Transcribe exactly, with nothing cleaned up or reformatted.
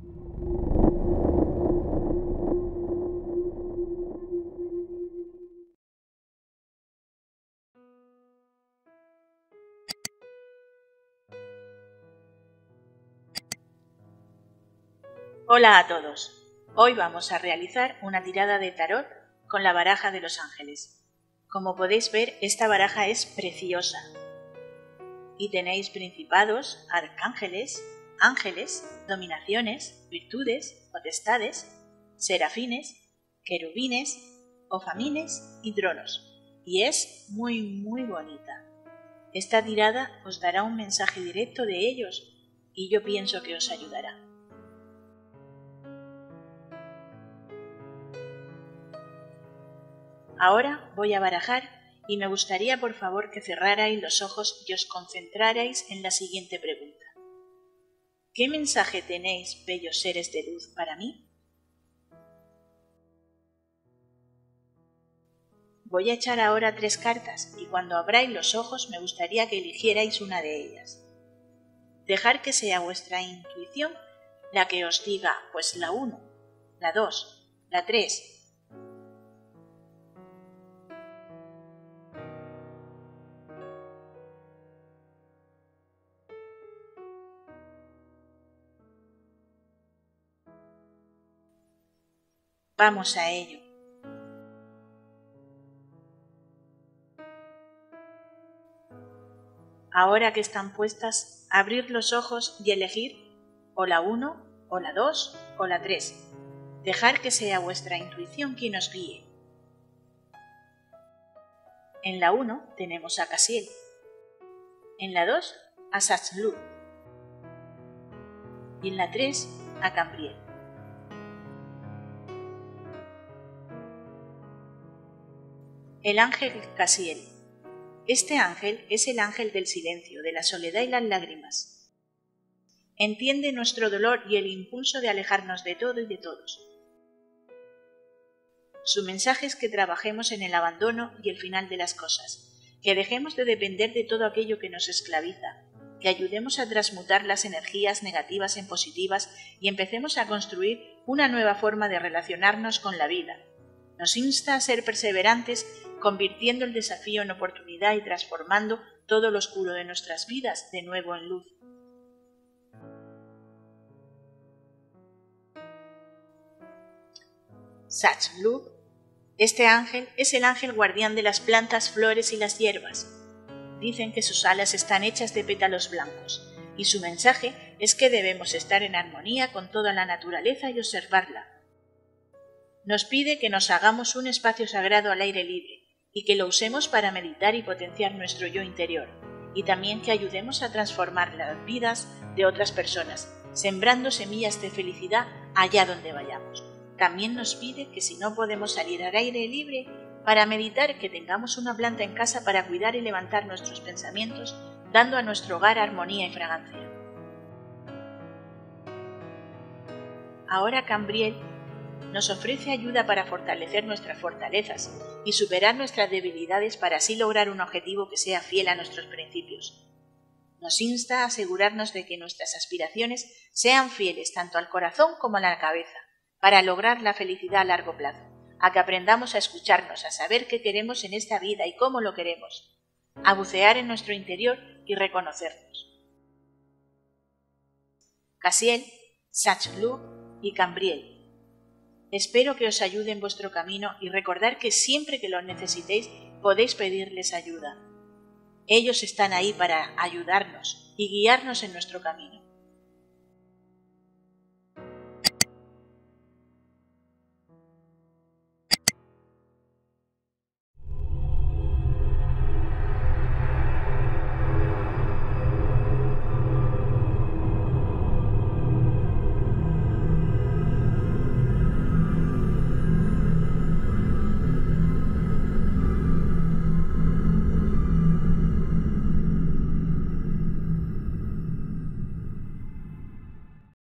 Hola a todos. Hoy vamos a realizar una tirada de tarot con la baraja de los ángeles. Como podéis ver, esta baraja es preciosa. Y tenéis principados, arcángeles, ángeles, dominaciones, virtudes, potestades, serafines, querubines, ofamines y tronos. Y es muy muy bonita. Esta tirada os dará un mensaje directo de ellos y yo pienso que os ayudará. Ahora voy a barajar y me gustaría por favor que cerrarais los ojos y os concentrarais en la siguiente pregunta. ¿Qué mensaje tenéis, bellos seres de luz, para mí? Voy a echar ahora tres cartas y cuando abráis los ojos me gustaría que eligierais una de ellas. Dejar que sea vuestra intuición la que os diga, pues la uno, la dos, la tres. Vamos a ello. Ahora que están puestas, abrir los ojos y elegir o la uno, o la dos, o la tres. Dejar que sea vuestra intuición quien os guíe. En la uno tenemos a Casiel. En la dos a Sachlu. Y en la tres a Cambriel. El ángel Casiel. Este ángel es el ángel del silencio, de la soledad y las lágrimas. Entiende nuestro dolor y el impulso de alejarnos de todo y de todos. Su mensaje es que trabajemos en el abandono y el final de las cosas, que dejemos de depender de todo aquello que nos esclaviza, que ayudemos a transmutar las energías negativas en positivas y empecemos a construir una nueva forma de relacionarnos con la vida. Nos insta a ser perseverantes, convirtiendo el desafío en oportunidad y transformando todo lo oscuro de nuestras vidas de nuevo en luz. Sachlu. Este ángel es el ángel guardián de las plantas, flores y las hierbas. Dicen que sus alas están hechas de pétalos blancos, y su mensaje es que debemos estar en armonía con toda la naturaleza y observarla. Nos pide que nos hagamos un espacio sagrado al aire libre, y que lo usemos para meditar y potenciar nuestro yo interior, y también que ayudemos a transformar las vidas de otras personas, sembrando semillas de felicidad allá donde vayamos. También nos pide que si no podemos salir al aire libre para meditar, que tengamos una planta en casa para cuidar y levantar nuestros pensamientos, dando a nuestro hogar armonía y fragancia. Ahora Cambriel nos ofrece ayuda para fortalecer nuestras fortalezas y superar nuestras debilidades para así lograr un objetivo que sea fiel a nuestros principios. Nos insta a asegurarnos de que nuestras aspiraciones sean fieles tanto al corazón como a la cabeza, para lograr la felicidad a largo plazo, a que aprendamos a escucharnos, a saber qué queremos en esta vida y cómo lo queremos, a bucear en nuestro interior y reconocernos. Casiel, Sachlu y Cambriel. Espero que os ayude en vuestro camino y recordad que siempre que lo necesitéis podéis pedirles ayuda. Ellos están ahí para ayudarnos y guiarnos en nuestro camino.